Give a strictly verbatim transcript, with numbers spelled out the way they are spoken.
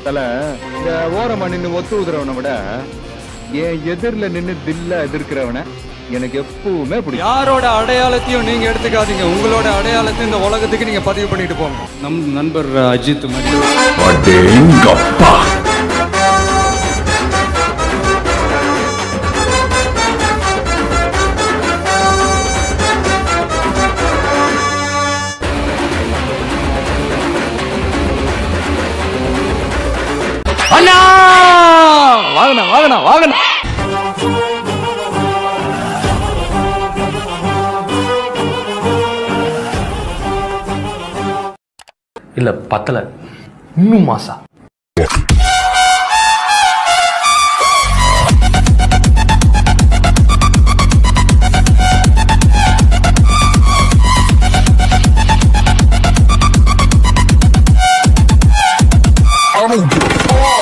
தல இந்த ஓரமா நின்று ஒத்து உதுறவனை விட என் எதிரில நின்று தில்ல எதிர்க்கிறவனை எனக்கு எப்பவுமே பிடிக்கும். யாரோட அடையாளத்தையும் நீங்க எடுத்துக்காதீங்க, உங்களோட அடையாளத்தை இந்த உலகத்துக்கு நீங்க பதிவு பண்ணிட்டு போங்க. நம் நண்பர் அஜித் மாதிரி அண்ணா வாங்கண்ணா வாங்கண்ணா வாங்கண்ணா. இல்ல பத்தல, இன்னும் மாசா. Oh